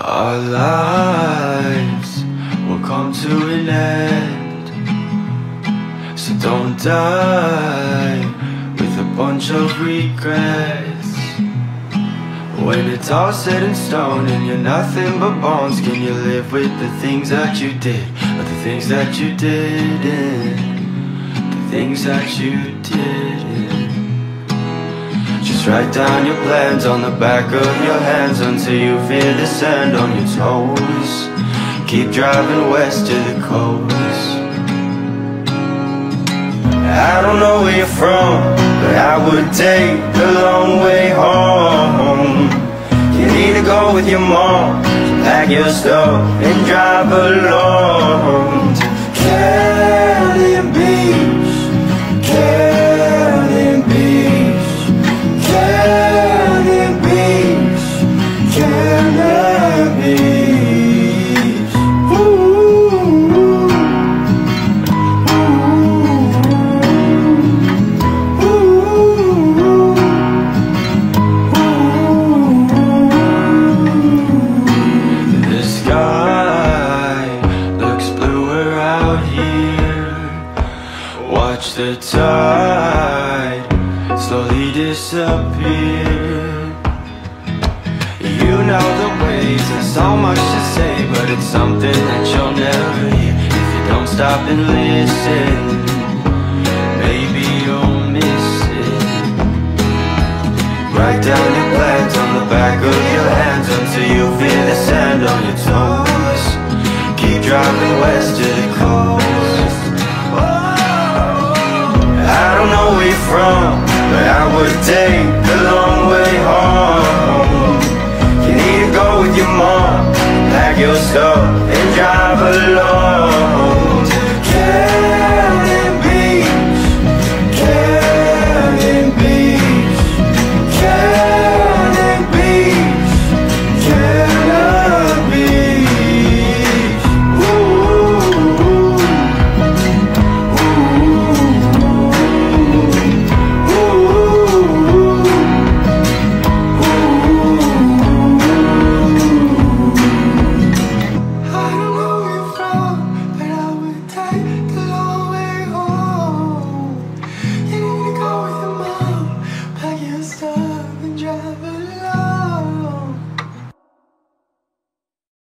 Our lives will come to an end, so don't die with a bunch of regrets. When it's all said in stone and you're nothing but bones, can you live with the things that you did, or the things that you didn't, the things that you didn't? Just write down your plans on the back of your hands until you feel the sand on your toes. Keep driving west to the coast. I don't know where you're from, but I would take the long way home. You need to go with your mom, so pack your stuff and drive along to Canyon Beach, Canyon Beach, Canyon Beach, Canyon Beach. Ooh. The sky looks bluer out here. Watch the tide slowly disappear. You know the ways, there's so much to say, but it's something that you'll never hear if you don't stop and listen. Maybe you'll miss it. Write down your plans on the back of your hands until you feel the sand on your toes. Keep driving west to the coast. I don't know where you're from, but I would take the long way home. You need to go with your mom, pack your stuff and drive along.